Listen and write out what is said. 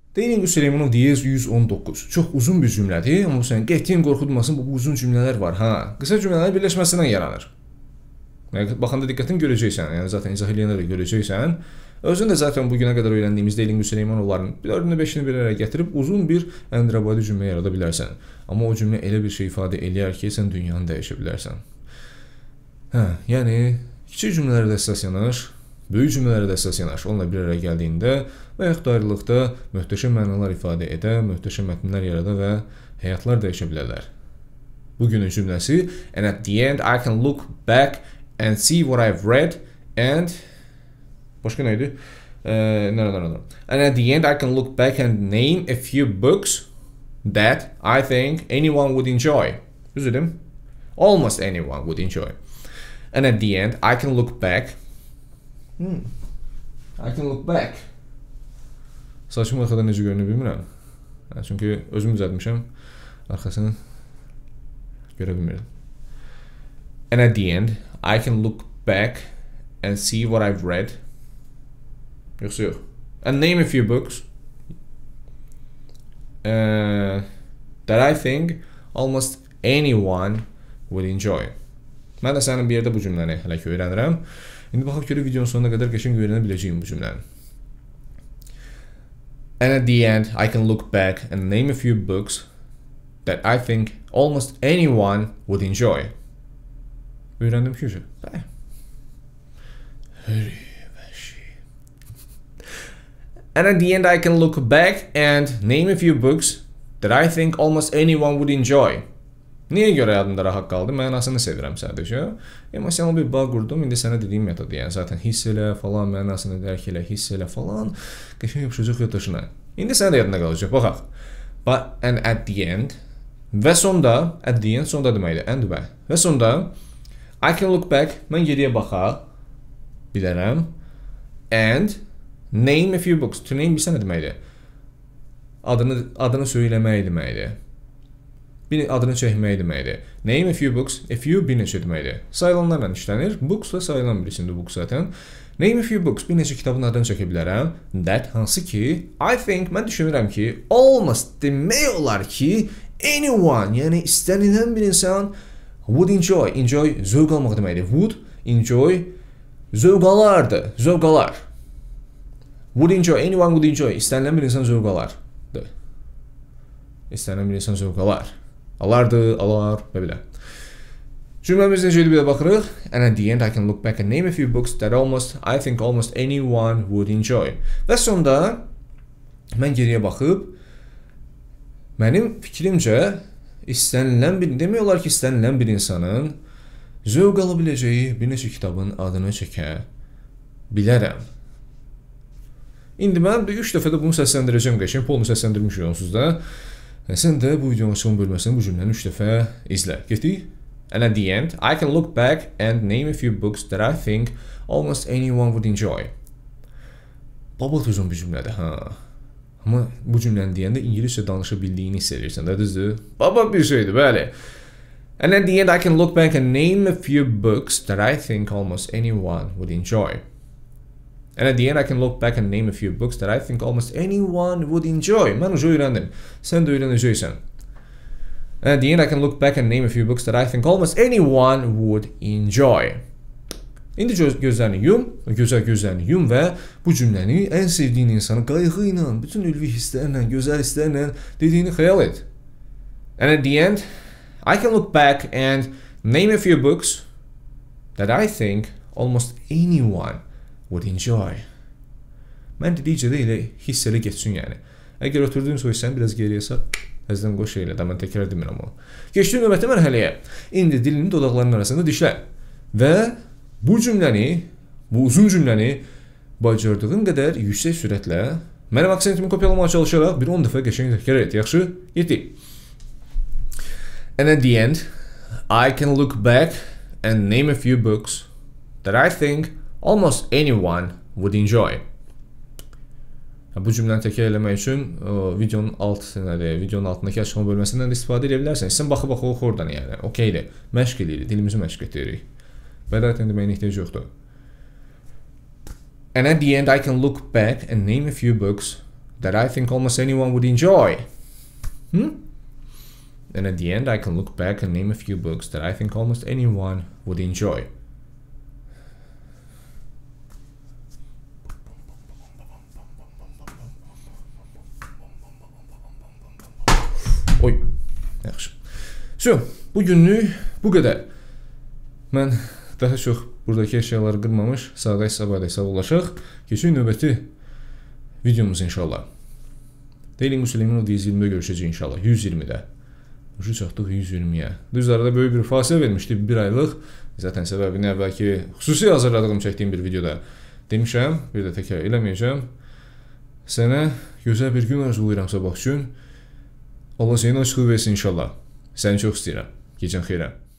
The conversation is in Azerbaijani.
Deyilin Süleymanov diyez 119. Çox uzun bir cümlədir, amma sən qətiyyən qorxutmasın, bu uzun cümlələr var, ha. Qısa cümlələr birləşməsindən yaranır. Baxanda diqqətin görəcəksən, yəni zaten izah eləyənlər də görəcəksən. Özün də zaten bugünə qədər öyrəndiyimiz Deyilin Süleymanovların 4-ünü 5-ini bir araya gətirib uzun bir əndirabadi cümlə yarada bilərsən. Amma o cümlə elə bir şey ifadə eləyər ki, sən dünyanı dəyişə bilərsən. Hə, yəni kiçik cümlələrdə əsas yanaş, böyük cümlələrdə əsas yanaş. Onunla bir araya gəldiyində və yaxud da ayrılıqda möhtəşəm mənalar ifadə edə, möhtəşəm mətnlər yarada və həyatlar dəyişə bilərlər. Bugünün cümləsi and at the end I can look back and see what I've read and başqa neydi? No. And at the end I can look back and name a few books that I think anyone would enjoy. Düzdür? Almost anyone would enjoy. And at the end I can look back. I can look back. Saçım arxada necə görünür bilmirəm. Çünki özüm düzəltmişəm. Arxasını görə bilmirəm. And at the end I can look back and see what I've read. Yoxsa yox. And name a few books that I think almost anyone would enjoy. Mən də sənin bir yerdə bu cümləni hələ ki öyrənirəm. İndi baxaq görək videonun sonuna qədər qəşəng öyrənə biləcəyim bu cümləni. And at the end I can look back and name a few books that I think almost anyone would enjoy. Öyrəndim ki, And at the end I can look back and name a few books that I think almost anyone would enjoy. Niyə görə yadımda rahat qaldı? Mənasını sevirəm sadəcə. Emosional bir bağ qurdum. İndi sənə dediyim metod, yəni zaten hiss elə falan, mənasını dərk elə, hiss elə falan. Qəşəng yapışacaq yaddaşına. İndi sənə də yadına qalacaq. Baxaq. But and at the end və sonda, at the end sonda deməkdir. And və sonda I can look back, mən geriyə baxa bilərəm. And name a few books. To name bilsən nə deməkdir? Adını söyləmək deməkdir. Bir adını çəkmək deməkdir. Name a few books. A few bir neçə deməkdir. Sayılanlarla işlənir. Books da sayılan birisində book zaten. Name a few books. Bir neçə kitabın adını çəkə bilərəm. That hansı ki, I think, mən düşünürəm ki, almost demək olar ki, anyone, yəni istənilən bir insan would enjoy. Enjoy, zövq almaq deməkdir. Would, enjoy, zövq alardı. Zövq alar. Would enjoy, anyone would enjoy. İstənilən bir insan zövq alar. İstənilən bir insan zövq alar. Alardı, alar və belə. Cümləmiz necə bir də baxırıq. And at the end I can look back and name a few books that I think almost anyone would enjoy. Və sonda mən geriyə baxıb mənim fikrimcə istənilən bir, demək olar ki, istənilən bir insanın zövq ala biləcəyi bir neçə kitabın adını çəkə bilərəm. İndi mən 3 dəfə də bunu səsləndirəcəm qəşəng. Polunu səsləndirmişik onsuz da. Sən də bu videonun açılım bölməsində bu cümləni 3 dəfə izlə. Getdik. And at the end, I can look back and name a few books that I think almost anyone would enjoy. Baba uzun bir cümlədir, ha. Amma bu cümləni deyəndə İngiliscə danışa bildiyini hiss edirsən də, düzdür? Baba bir şeydir, bəli. And at the end, I can look back and name a few books that I think almost anyone would enjoy. And at the end I can look back and name a few books that I think almost anyone would enjoy. Mən uca öyrəndim. Sən də öyrənəcəksən. And at the end I can look back and name a few books that I think almost anyone would enjoy. İndi gözlərini yum, gözəl gözlərini yum və bu cümləni ən sevdiyin insanı qayğı ilə, bütün ülvi hisslərlə, gözəl hisslərlə dediyini xəyal et. And at the end I can look back and name a few books that I think almost anyone would enjoy. Mən dedikcə də elə hiss elə geçsin yəni. Əgər oturduğun soysan biraz geriyə sar, əzdən qoş elə də mən təkrar demirəm o. Keçdiyin növbəti mərhələyə. İndi dilini dodaqlarının arasında dişlə və bu cümləni, bu uzun cümləni bacardığın qədər yüksək sürətlə mənim aksentimi kopyalamağa çalışaraq bir 10 dəfə qəşəng təkrar et. Yaxşı? Getdik. And at the end, I can look back and name a few books that I think almost anyone would enjoy. Bu cümləni təkrar eləmək üçün videonun altındakı açıqlama bölməsindən də istifadə edə bilərsən. Sən baxı-baxı oxu oradan yəni. Okeydir. Məşq edirik, dilimizi məşq etdiririk. Bədayətən deməyinə ehtiyac yoxdur. And at the end I can look back and name a few books that I think almost anyone would enjoy. And at the end, I can look back and name a few books that I think almost anyone would enjoy. Oy, yaxşı. So, bugünlük bu qədər. Mən daha çox buradakı əşyaları qırmamış, sağday sağollaşaq. Keçək növbəti videomuz inşallah. Deyilin Süleymanov 120'də görüşəcək inşallah. 120'də. Ucu çatdıq 120'yə. Düz arada böyük bir fasilə vermişdi, bir aylıq. Zaten səbəbini əvvəlki xüsusi hazırladığım çəkdiyim bir videoda demişəm. Bir də təkrar eləməyəcəm. Sənə gözəl bir gün arzulayıram sabah üçün. Allah seni açığı versin inşallah. Səni çox istəyirəm. Gecən xeyrə.